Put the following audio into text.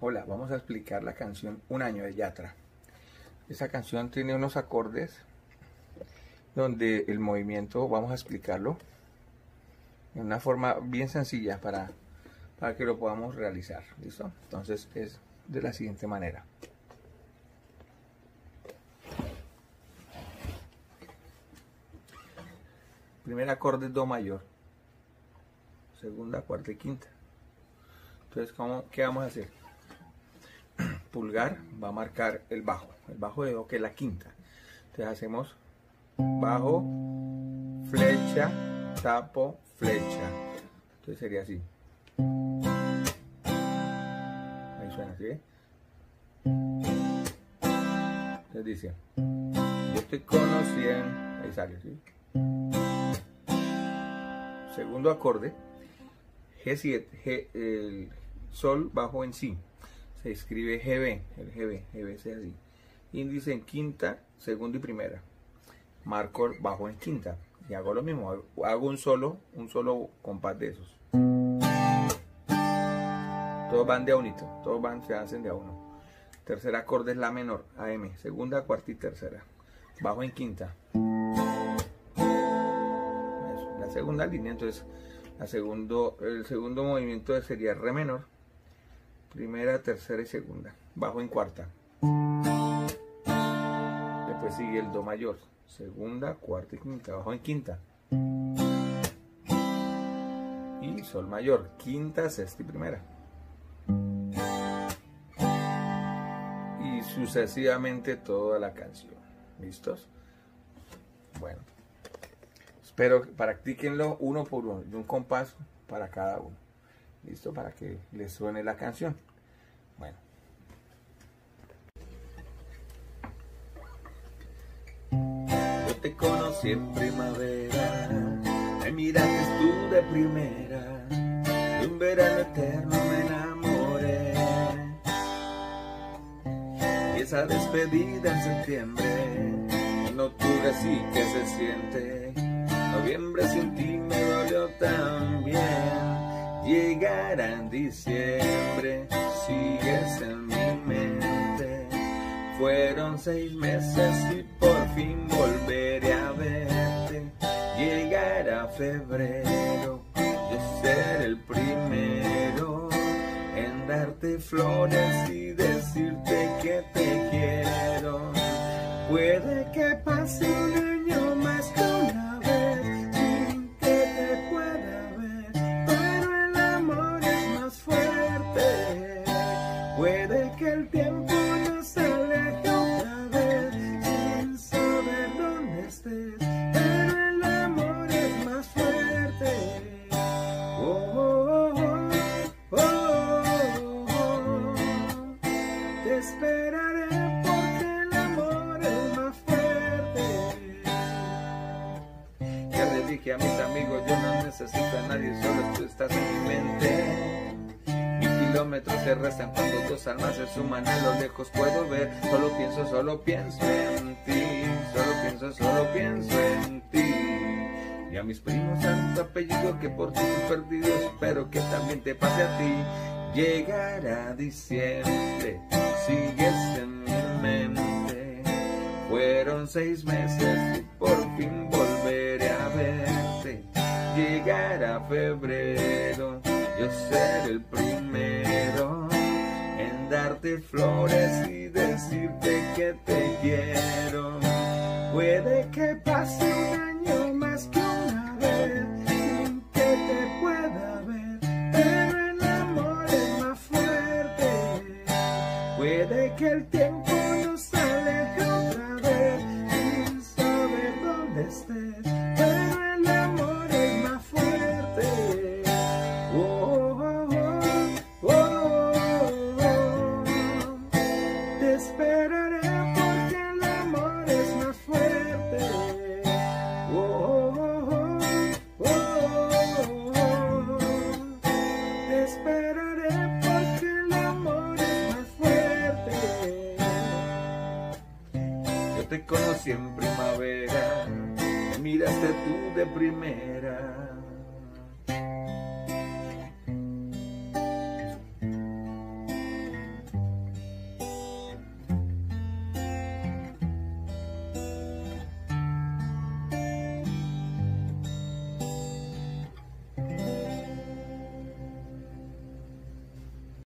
Hola, vamos a explicar la canción Un año de Yatra. Esa canción tiene unos acordes donde el movimiento, vamos a explicarlo de una forma bien sencilla para que lo podamos realizar. ¿Listo? Entonces es de la siguiente manera. Primer acorde es Do mayor, segunda, cuarta y quinta. Entonces, ¿qué vamos a hacer? Pulgar va a marcar el bajo de Do, que es la quinta. Entonces hacemos bajo, flecha, tapo, flecha. Entonces sería así. Ahí suena así. Entonces dice, yo te conocí en... Ahí sale así. Segundo acorde, G7, el sol bajo en Si. Se escribe GB, el GB es así. Índice en quinta, segunda y primera. Marco bajo en quinta. Y hago lo mismo, hago un solo compás de esos. Todos van de a unito, se hacen de a uno. Tercer acorde es La menor, AM, segunda, cuarta y tercera. Bajo en quinta. Eso, la segunda línea, entonces el segundo movimiento sería Re menor. Primera, tercera y segunda. Bajo en cuarta. Después sigue el Do mayor. Segunda, cuarta y quinta. Bajo en quinta. Y Sol mayor. Quinta, sexta y primera. Y sucesivamente toda la canción. ¿Listos? Bueno. Espero que practíquenlo uno por uno. De un compás para cada uno. ¿Listo? Para que les suene la canción. Bueno. Yo te conocí en primavera, me miraste tú de primera, de un verano eterno me enamoré. Y esa despedida en septiembre, en octubre sí que se siente, noviembre sin ti me dolió también. Llegará en diciembre, sigues en mi mente. Fueron 6 meses y por fin volveré a verte. Llegará febrero, yo seré el primero en darte flores y decirte que te quiero. Puede que pase un año más que una vez sin que te pueda ver, pero el amor es más fuerte. Puede que el tiempo nos aleje otra vez sin saber dónde estés, pero el amor es más fuerte. Oh, oh, oh, oh, oh, oh. Te esperaré porque el amor es más fuerte. Ya le dije a mis amigos, yo no necesito a nadie, solo tú estás en mi mente. Kilómetros se restan cuando dos almas se suman, a lo lejos puedo ver. Solo pienso en ti, solo pienso en ti. Y a mis primos tanto apellido que por ti perdido, espero que también te pase a ti. Llegará diciembre, sigues en mi mente. Fueron 6 meses y por fin volveré a verte. Llegará febrero, yo seré el primero en darte flores y decirte que te quiero. Puede que pase un año más que una vez sin que te pueda ver, pero el amor es más fuerte. Puede que el tiempo nos aleje otra vez sin saber dónde estés, pero el amor es más fuerte. Oh, oh, oh, oh, oh, oh. Te esperaré porque el amor es más fuerte. Oh, oh, oh, oh, oh. Te esperaré porque el amor es más fuerte. Yo te conocí en primavera, me miraste tú de primera.